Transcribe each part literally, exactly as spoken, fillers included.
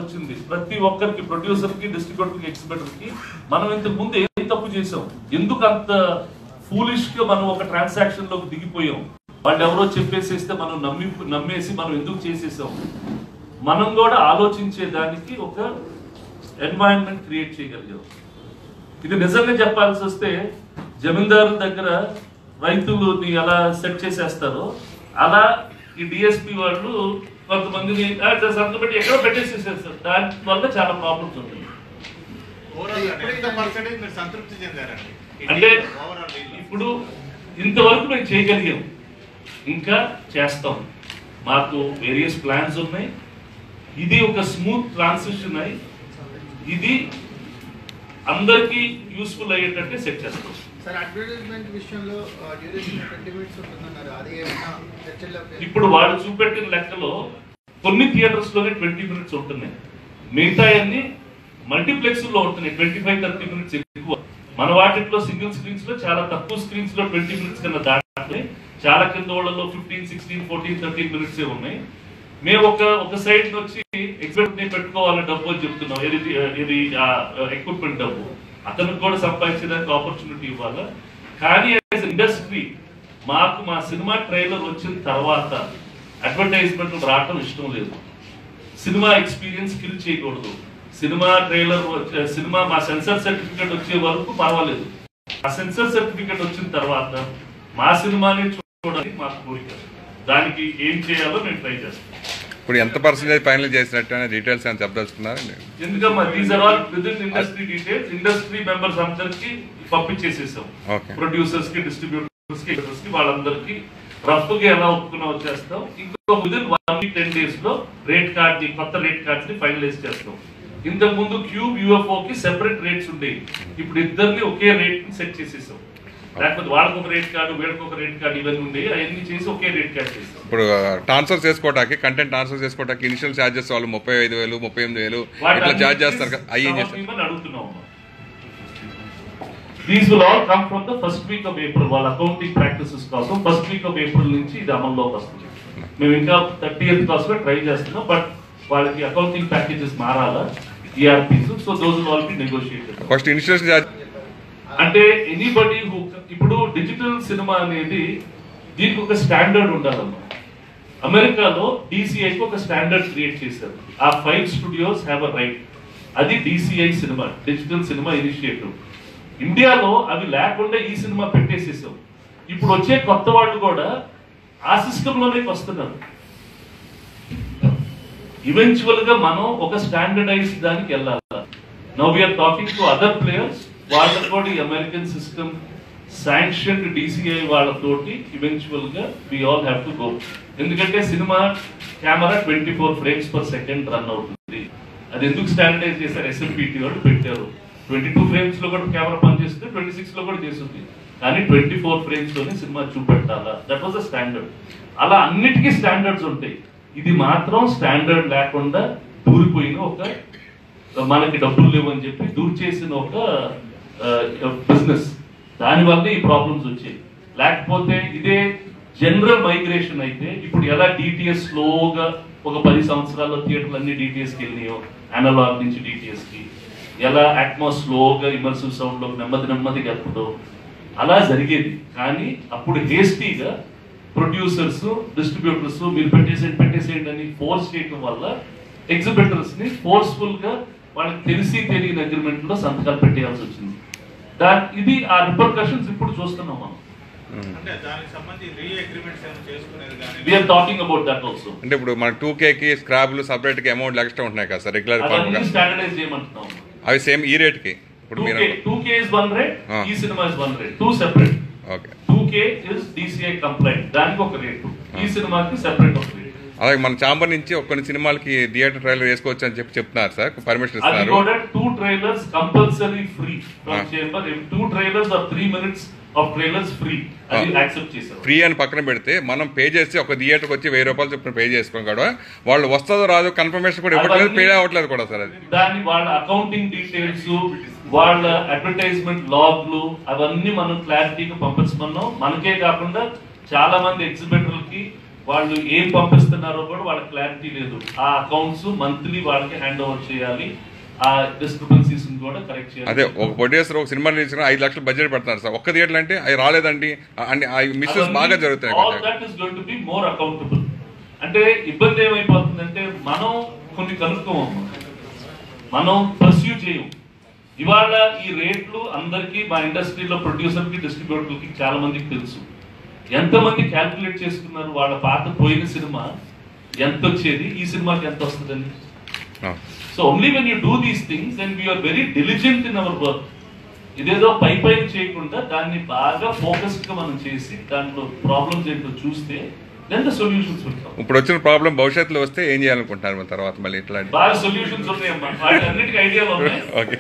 వచ్చింది ప్రతి ఒక్కరికి, ప్రొడ్యూసర్ కి, డిస్ట్రిబ్యూటర్ కి, ఎగ్జిబిటర్ కి. మనం ఇంతకు ముందు ఏం తప్పు చేసాం, ఎందుకు అంత ఫూలిష్ గా మనం ఒక ట్రాన్సాక్షన్ లోకి దిగిపోయాం? వాళ్ళు ఎవరో చెప్పేసేస్తే మనం నమ్మి నమ్మేసి మనం ఎందుకు చేసేసాం? మనం కూడా ఆలోచించేదానికి ఒక ఎన్వైరన్మెంట్ క్రియేట్ చేయగలిగాం. ఇది నిజంగా చెప్పాల్సి వస్తే జమీందారుల దగ్గర రైతులని ఎలా సెట్ చేసేస్తారో అలా ఈ డిఎస్పీ వాళ్ళు కొంతమందిని సంతకం పెట్టి ఎక్కడో పెట్టేసేసేస్తారు. దాని వల్ల చాలా ప్రాబ్లమ్స్ ఉంటాయి. అంటే ఇప్పుడు ఇంతవరకు మేము చేయగలిగాం, ఇంకా చేస్తాం. మాకు వేరియస్ ప్లాన్స్ ఉన్నాయి. ఇది ఒక స్మూత్ ట్రాన్సిషన్ అయి ఇది అందరికీ యూస్ఫుల్ అయ్యేటట్టే సెట్ చేస్తాం. ఇప్పుడు వాళ్ళు చూపెట్టిన లెక్కలో కొన్ని థియేటర్స్ లోనే ట్వంటీ మినిట్స్ ఉంటున్నాయి, మిగతా అన్ని మల్టీప్లెక్స్ లో ఉంటున్నాయి ట్వంటీ ఫైవ్ థర్టీ మినిట్స్ ఎక్కువ. మన వాటిలో సింగిల్ స్క్రీన్స్ లో చాలా తక్కువ స్క్రీన్స్ లో ట్వంటీ మినిట్స్ కన్నా దాటున్నాయి. చాలా కింద వాళ్ళలో fifteen sixteen fourteen thirteen minutes ఉన్నాయి. మేము ఒక ఒక సైడ్ నుంచి ఎగ్జిబిట్ ని పెట్టుకోవాలని డబ్బు అని చెప్తున్నాం. ఇది ఇది ఎక్విప్మెంట్ డబ్బు అతనికి కూడా సంపాదించడానికి ఆపర్చునిటీ ఇవ్వాలి. కానీ యాజ్ ఇండస్ట్రీ మాకు మా సినిమా ట్రైలర్ వచ్చిన తర్వాత అడ్వర్టైజ్మెంట్ రావటం ఇష్టం లేదు. సినిమా ఎక్స్పీరియన్స్ కిల్ చేయకూడదు. సినిమా ట్రైలర్ సినిమా మా సెన్సార్ సర్టిఫికేట్ వచ్చే వరకు పర్వాలేదు. ఆ సెన్సార్ సర్టిఫికేట్ వచ్చిన తర్వాత మా సినిమాని చూడాలని మాకు కోరిక. దానికి ఏం చేయాలో మేము ట్రై చేస్తాం. ఇప్పుడు ఎంత పర్సెంటేజ్ ఫైనల్ చేసినట్టు అనే డీటెయిల్స్ అని చెప్పదలుచుకున్నారండి? ఎందుకమ్మా these are all within industry details. Industry members అందరికి పంపించేసేసాం, ప్రొడ్యూసర్స్ కి, డిస్ట్రిబ్యూటర్స్ కి, కి వాళ్ళందరికీ రఫ్ గా ఎలా ఒప్పుకున్నా వచ్చేస్తాం. ఇంకో within one week ten days లో రేట్ కార్డ్ ని, కొత్త రేట్ కార్డ్స్ ని ఫైనలైజ్ చేస్తాం. ఇంతకు ముందు క్యూబ్ యూఎఫ్ఓ కి సెపరేట్ రేట్స్ ఉండేవి, ఇప్పుడు ఇద్దరిని ఒకే రేట్ ని సెట్ చేసేసాం. లేకపోతే వాళ్ళకి ఒక రేట్ కార్డు, వీళ్ళకి ఒక రేట్ కార్డు ఇవన్నీ ఉండేవి, అవన్నీ చేసి ఒకే రేట్ కార్డ్ చేస్తాం. ఇప్పుడు ట్రాన్స్ఫర్ చేసుకోవడానికి, కంటెంట్ ట్రాన్స్ఫర్ చేసుకోవడానికి ఇనిషియల్ చార్జెస్ వాళ్ళు ముప్పై ఐదు వేలు ముప్పై ఎనిమిది వేలు ఇట్లా చార్జ్ చేస్తారు కదా, అయ్యి అడుగుతున్నాం. These will all come from the first week of April. వాళ్ళ అకౌంటింగ్ ప్రాక్టీసెస్ కోసం ఫస్ట్ వీక్ ఆఫ్ ఏప్రిల్ నుంచి ఇది అమల్లోకి వస్తుంది. మేము ఇంకా థర్టీ ఎయిత్ కోసం ట్రై చేస్తున్నాం, బట్ వాళ్ళకి అకౌంటింగ్ ప్యాకేజెస్ మారాలా, ERPs. So those will all be negotiated. First initial charge అంటే ఎనీబడి హూ, ఇప్పుడు డిజిటల్ సినిమా అనేది దీనికి ఒక స్టాండర్డ్ ఉండాలన్నమాట. అమెరికాలో డిసిఐకి ఒక స్టాండర్డ్ క్రియేట్ చేశారు. ఆ five studios have a right. అది DCI cinema, digital cinema initiative. ఇండియాలో అవి లేకుండా ఈ సినిమా పెట్టేసేసాం. ఇప్పుడు వచ్చే కొత్త వాళ్ళు కూడా ఆ సిస్టమ్ లోనే వస్తున్నారు. ఈవెన్చువల్ గా మనం ఒక స్టాండర్డైజ్ దానికి వెళ్ళాలి. Now we're talking to other players. వాళ్ళతో కూడా ఈ అమెరికన్ సిస్టమ్ శాంక్షన్ డిసిఐ వాళ్ళతోటి ఈవెన్చువల్ గా we all have to go. ఎందుకంటే cinema camera twenty four frames per second run అవుతుంది. అది ఎందుకు స్టాండర్డైజ్ చేశారు? ఎస్ఎంపిటి వాళ్ళు పెట్టారు. ట్వంటీ టూ ఫ్రేమ్స్ లో కూడా కెమెరా పనిచేస్తుంది, ట్వంటీ సిక్స్ లో కూడా చేస్తుంది. కానీ ట్వంటీ ఫోర్ ఫ్రేమ్స్ లోనే సినిమా చూపెట్టాలా, దట్ వాజ్ ద స్టాండర్డ్. అలా అన్నిటికీ స్టాండర్డ్స్ ఉంటాయి. ఇది మాత్రం స్టాండర్డ్ లేకుండా దూరిపోయిన ఒక, మనకి డబ్బులు లేవని చెప్పి దూరి చేసిన ఒక బిజినెస్. దానివల్ల ఈ ప్రాబ్లమ్స్ వచ్చాయి. లేకపోతే ఇదే జనరల్ మైగ్రేషన్ అయితే ఇప్పుడు ఎలా డిటిఎస్ స్లోగా ఒక పది సంవత్సరాల్లో థియేటర్లు అన్ని డిటిఎస్ కి వెళ్ళినాయో, అనలాగ్ నుంచి డిటిఎస్ కి, ఎలా అట్మాస్ స్లోగా ఇమర్సివ్ సౌండ్ లో నెమ్మది నెమ్మదిగా ఎప్పుడో అలా జరిగేది. కానీ అప్పుడు హేస్టీగా ప్రొడ్యూసర్స్, డిస్ట్రిబ్యూటర్స్ మీరు పెట్టేసేయండి పెట్టేసేయండి అని ఫోర్స్ చేయడం వల్ల ఎగ్జిబిటర్స్ ని ఫోర్స్ఫుల్ గా వాళ్ళకి తెలిసి తెలియని అగ్రిమెంట్ లో సంతకాలు పెట్టేయాల్సి వచ్చింది. దాని ఇది ఆ రిపర్కషన్స్ ఇప్పుడు చూస్తున్నాం మనం. We're talking about that also. అంటే ఇప్పుడు మన టూ కే కి స్క్రాబ్లు సెపరేట్ గా అమౌంట్ ఎక్స్ట్రా ఉంటున్నాయి కదా సార్, రెగ్యులర్ స్టాండర్డైజ్ చేయమంటున్నాం. అవి సేమ్ ఈ రేట్ కి. ఇప్పుడు మీరు two K is one rate, ఈ cinema is one rate, two separate. Okay, two K is DCI compliant, దానికి ఒక రేట్, ఈ సినిమాకి సెపరేట్ ఒక రేట్. అలాగే మన చాంబర్ నుంచి కొన్ని సినిమాలకి థియేటర్ ట్రైలర్ వేసుకోవచ్చు అని చెప్పి చెప్తున్నారు సార్, పర్మిషన్ ఇస్తున్నారు. Two trailers compulsory free from chamber. Two trailers are three minutes of trailers free, అది యాక్సెప్ట్ చేశారు. ఫ్రీ అని పక్కన పెడితే మనం పే చేసి ఒక థియేటర్కి వచ్చి వెయ్యి రూపాయలు చెప్పిన పే చేసుకోం కూడా, వాళ్ళు వస్తుందో రాదు కన్ఫర్మేషన్ కూడా ఇవ్వట్లేదు, పే అవ్వట్లేదు కూడా సార్. అది దాని వాళ్ళ అకౌంటింగ్ డీటెయిల్స్, వాళ్ళ అడ్వర్టైజ్మెంట్ లాగ్లు అవన్నీ మనం క్లారిటీగా పంపించమన్నాం. మనకే కాకుండా చాలా మంది ఎగ్జిబిటర్లకి వాళ్ళు ఏం పంపిస్తున్నారో కూడా వాళ్ళకి క్లారిటీ లేదు. ఆ అకౌంట్స్ మంత్లీ వాళ్ళకి హ్యాండ్ ఓవర్ చేయాలి, ఆ డిస్క్రిపెన్సీస్ కూడా కరెక్ట్ చేయాలి. అదే ఒక ప్రొడ్యూసర్ ఒక సినిమా రిలీజ్ ఐదు లక్షలు బడ్జెట్ పెడతారు సార్, ఒక్క థియేటర్ అంటే అవి రాలేదండి, మిస్సెస్ బాగా జరుగుతాయి. All that is going to be more accountable. అంటే ఇబ్బంది ఏమైపోతుందంటే మనం కొన్ని కనుక్కోము, మనం పర్స్యూ చేయం. ఇవాళ ఈ రేట్లు అందరికీ మా ఇండస్ట్రీలో ప్రొడ్యూసర్కి డిస్ట్రిబ్యూటర్కి చాలా మందికి తెలుసు. ఎంతమంది క్యాల్కులేట్ చేసుకున్నారు వాళ్ళ పాత పోయిన సినిమా ఎంత వచ్చేది, ఈ సినిమాకి ఎంత వస్తుందని. So only when you do these things and we're very diligent in our work. ఇదేదో పై పైన చేయకుండా దాన్ని బాగా ఫోకస్డ్ గా మనం చేసి దాంట్లో ప్రాబ్లమ్స్ ఏంటో చూస్తే then the solutions will come. ఇప్పుడు వచ్చిన ప్రాబ్లం భవిష్యత్తులో వస్తే ఏం చేయాలనుకుంటారు మన తర్వాత మళ్ళీ ఇట్లా బాగా సొల్యూషన్స్ ఉన్నాయమ్మా, వాటి అన్నిటికీ ఐడియాలు ఉన్నాయి. ఓకే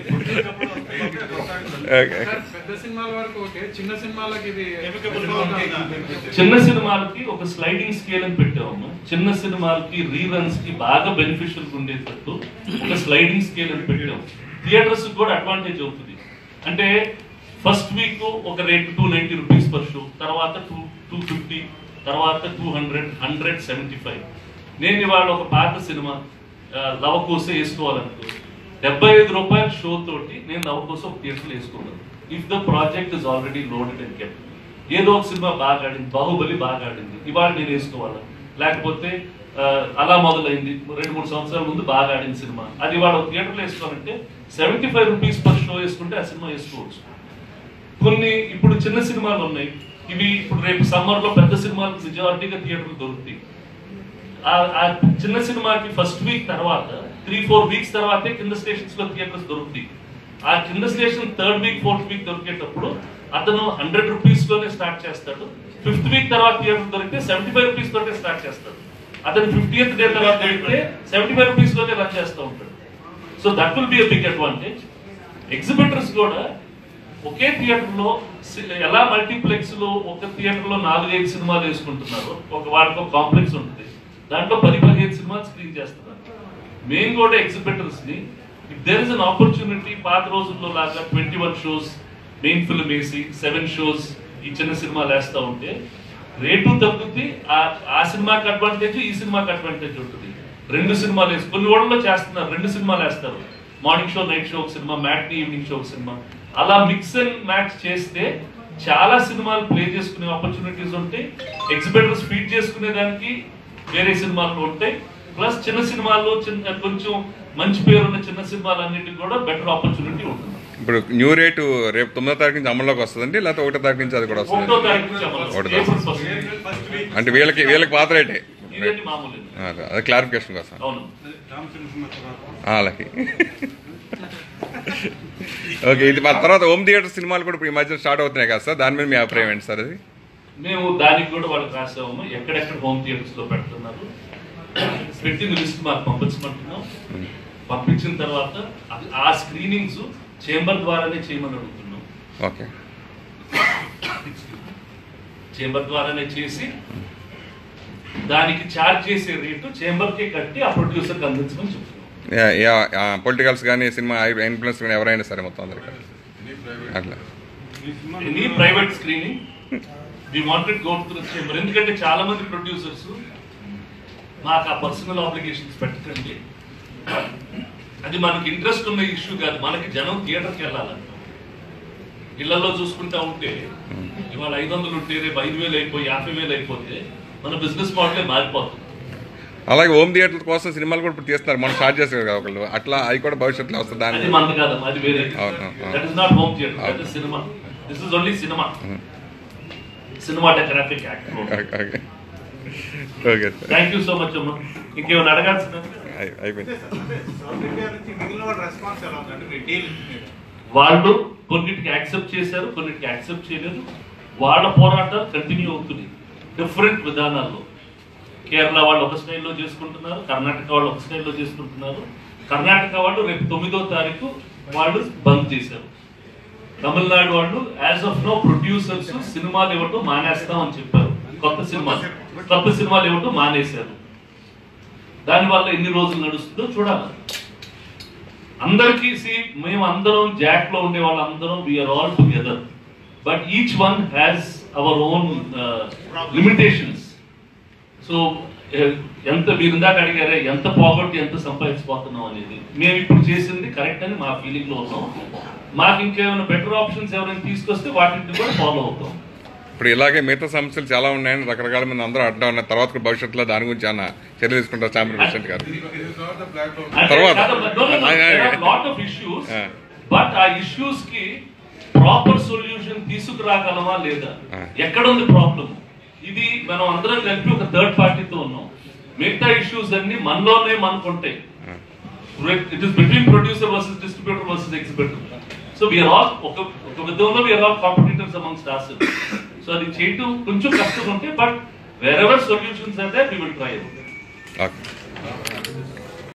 చిన్న సినిమాలకి ఒక స్లైడింగ్ స్కేల్ అని పెట్టామమ్మా. చిన్న సినిమాలకి రీరన్స్ కి బాగా బెనిఫిషియల్ ఉండేటట్టు ఒక స్లైడింగ్ స్కేల్ అని పెట్టాము. థియేటర్స్ కూడా అడ్వాంటేజ్ అవుతుంది. అంటే ఫస్ట్ వీక్ ఒక rate two ninety rupees per show, తర్వాత టూ టూ ఫిఫ్టీ తర్వాత two hundred hundred seventy five. నేను ఇవాళ ఒక పాత సినిమా లవకోస వేసుకోవాలనుకో, డెబ్బై ఐదు రూపాయల షో తోటి నేను లవకోస ఒక థియేటర్లో వేసుకోగలను. If the project is already loaded and kept. ఏదో ఒక సినిమా బాగా ఆడింది, బాహుబలి బాగా ఆడింది, ఇవాళ నేను వేసుకోవాలి. లేకపోతే అలా మొదలైంది రెండు మూడు సంవత్సరాల ముందు బాగా ఆడిన సినిమా, అది ఇవాళ ఒక థియేటర్లో వేసుకోవాలంటే seventy five rupees per show వేసుకుంటే ఆ సినిమా వేసుకోవచ్చు. కొన్ని ఇప్పుడు చిన్న సినిమాలు ఉన్నాయి, ఇవి ఇప్పుడు రేపు సమ్మర్ లో పెద్ద సినిమాలకు మెజారిటీగా థియేటర్లు దొరుకుతాయి. ఆ చిన్న సినిమాకి ఫస్ట్ వీక్ తర్వాత త్రీ ఫోర్ వీక్స్ తర్వాతే కింద స్టేషన్స్ లో థియేటర్స్ దొరుకుతాయి. ఆ కింద station third week fourth week దొరికేటప్పుడు అతను హండ్రెడ్ రూపీస్ లోనే స్టార్ట్ చేస్తాడు. ఫిఫ్త్ వీక్ తర్వాత థియేటర్ దొరికితే సెవెంటీ ఫైవ్ రూపీస్ తోటే స్టార్ట్ చేస్తాడు. అతను ఫిఫ్టీయత్ డే తర్వాత దొరికితే సెవెంటీ ఫైవ్ రూపీస్ లోనే రన్ చేస్తూ ఉంటాడు. So that will be a big advantage. Exhibitors కూడా ఒకే థియేటర్ లో ఎలా మల్టీప్లెక్స్ లో ఒక థియేటర్ లో నాలుగైదు సినిమాలు వేసుకుంటున్నారు, ఒక వాటికి ఒక కాంప్లెక్స్ ఉంటుంది, దాంట్లో పది పదిహేను సినిమాలు స్క్రీన్ చేస్తున్నారు. మెయిన్ కూడా ఎగ్జిబిటర్స్ ని if there is an opportunity, పాత రోజుల్లో లాగా twenty one shows main film వేసి సెవెన్ షోస్ ఈ చిన్న సినిమాలు వేస్తూ ఉంటే రేటు తగ్గుద్ది. ఆ సినిమాకి అడ్వాంటేజ్, ఈ సినిమాకి అడ్వాంటేజ్ ఉంటుంది. రెండు సినిమాలు వేసి కొన్ని ఓడల్లో చేస్తున్నారు, రెండు సినిమాలు వేస్తారు, మార్నింగ్ షో నైట్ షో ఒక సినిమా, మ్యాట్నీ ఈవినింగ్ షో ఒక సినిమా. అలా మిక్స్ అండ్ మ్యాచ్ చేస్తే చాలా సినిమాలు ప్లే చేసుకునే ఆపర్చునిటీస్ ఉంటాయి. ఎగ్జిబిటర్స్ ఫీడ్ చేసుకునే దానికి వేరే సినిమాలు ఉంటాయి. ప్లస్ చిన్న సినిమాలు చిన్న కొంచెం మంచి పేరున్న చిన్న సినిమాలు అన్నిటికి కూడా బెటర్ ఆపర్చునిటీ ఉంటుంది. ఇప్పుడు న్యూ రేటు రేపు తొమ్మిదో తారీఖు నుంచి అమల్లోకి వస్తుందండి, లేకపోతే ఒకటో తారీఖు నుంచి అది కూడా వస్తుంది? అంటే వీళ్ళకి వీళ్ళకి పాత రేటే, అదే క్లారిఫికేషన్ కోసం. అలాగే ఓకే. ఇది మా తర్వాత హోమ్ థియేటర్ సినిమాలు కూడా ఇప్పుడు ఈ మధ్య స్టార్ట్ అవుతున్నాయి కదా సార్, దాని మీద మీ అభిప్రాయం ఏంటి సార్? అది మేము దానికి కూడా వాళ్ళకి రాసాము, ఎక్కడెక్కడ హోమ్ థియేటర్స్ లో పెడుతున్నారు పెట్టిన లిస్ట్ మాకు పంపించమంటున్నాం. పంపించిన తర్వాత ఆ స్క్రీనింగ్స్ చేంబర్ ద్వారానే చేయమని అడుగుతున్నాం. ఓకే, చేంబర్ ద్వారానే చేసి దానికి ఛార్జ్ చేసే రేటు చేంబర్కే కట్టి ఆ ప్రొడ్యూసర్కి అందించమని చెప్తున్నాం. పొలిటికల్స్ కానీ సినిమా ఇన్ఫ్లుయెన్స్ కానీ ఎవరైనా సరే మొత్తం అందరికీ అట్లా any private screening we wanted go to the chamber. ఎందుకంటే చాలా మంది ప్రొడ్యూసర్స్ మాకు ఆ పర్సనల్ ఆబ్లిగేషన్స్ పెట్టకండి, అది మనకి ఇంట్రెస్ట్ ఉన్న ఇష్యూ కాదు, మనకి జనం థియేటర్కి వెళ్ళాలంట. ఇళ్లలో చూసుకుంటా ఉంటే ఇవాళ ఐదు వందలు ఉంటే రేపు ఐదు వేలు అయిపోయి యాభై వేలు అయిపోతే మన బిజినెస్ మోడలే మారిపోతుంది. అలాగే హోమ్ థియేటర్ కోసం సినిమాలు కూడా ఇప్పుడు తీస్తున్నారు, మనం స్టార్ట్ చేస్తారు కదా ఒకళ్ళు, అట్లా అవి కూడా భవిష్యత్తులో వస్తుంది. దాని మనది కాదు, అది వేరే. That is not home theatre, that is cinema. This is only cinema, cinematographic act. Okay okay sir, thank you so much అమ్మా. ఇంకేమైనా అడగాల్సిన? అయిపోయింది. వాళ్ళు కొన్నిటికి యాక్సెప్ట్ చేశారు, కొన్నిటికి యాక్సెప్ట్ చేయలేదు. వాళ్ళ పోరాటాలు కంటిన్యూ అవుతుంది డిఫరెంట్ విధానాల్లో. కేరళ వాళ్ళు ఒక స్టైల్లో చేసుకుంటున్నారు, కర్ణాటక వాళ్ళు ఒక స్టైల్లో చేసుకుంటున్నారు. కర్ణాటక వాళ్ళు రేపు తొమ్మిదో తారీఖు వాళ్ళు బంద్ చేశారు. తమిళనాడు వాళ్ళు యాజ్ ఆఫ్ నో ప్రొడ్యూసర్స్ సినిమాలు ఇవ్వటం మానేస్తాం అని చెప్పారు. కొత్త సినిమాలు కొత్త సినిమాలు ఇవ్వటం మానేశారు. దానివల్ల ఎన్ని రోజులు నడుస్తుందో చూడాలి. అందరికీ సి మేము అందరం జాక్ లో ఉండే వాళ్ళందరం we're all together, but each one has our own limitations. So ఎంత మీరు ఇందాక అడిగారే ఎంత పోగొట్టి ఎంత సంపాదించిపోతున్నాం అనేది, మేము ఇప్పుడు చేసింది కరెక్ట్ అని మా ఫీలింగ్ లో ఉన్నాం. మాకు ఇంకేమైనా బెటర్ ఆప్షన్స్ ఎవరైనా తీసుకొస్తే వాటిని కూడా ఫాలో అవుతాం. ఇప్పుడు ఇలాగే మిగతా సమస్యలు చాలా ఉన్నాయని రకరకాల మంది అందరూ అడ్డం ఉన్న తర్వాత భవిష్యత్తులో దాని గురించి ఏమైనా చర్య తీసుకుంటారు చాంబర్ ప్రెసిడెంట్ గారు? తర్వాత లాట్ ఆఫ్ ఇష్యూస్, బట్ ఆ ఇష్యూస్ కి ప్రాపర్ సొల్యూషన్ తీసుకురాగలమా లేదా, ఎక్కడ ఉంది ప్రాబ్లం, ఇది మనం అందరం కలిపి ఒక థర్డ్ పార్టీతో ఉన్నాం. మిగతా ఇష్యూస్ అన్ని మనలోనే మనకుంటాయి. It is between producer versus distributor versus exhibitor. So we're all ఒక ఒక విధంలో we're all competitors amongst us. సో అది చేయటం కొంచెం కష్టం ఉంటే, బట్ వేర్ ఎవర్ సొల్యూషన్స్ అయితే వి విల్ ట్రై. ఓకే.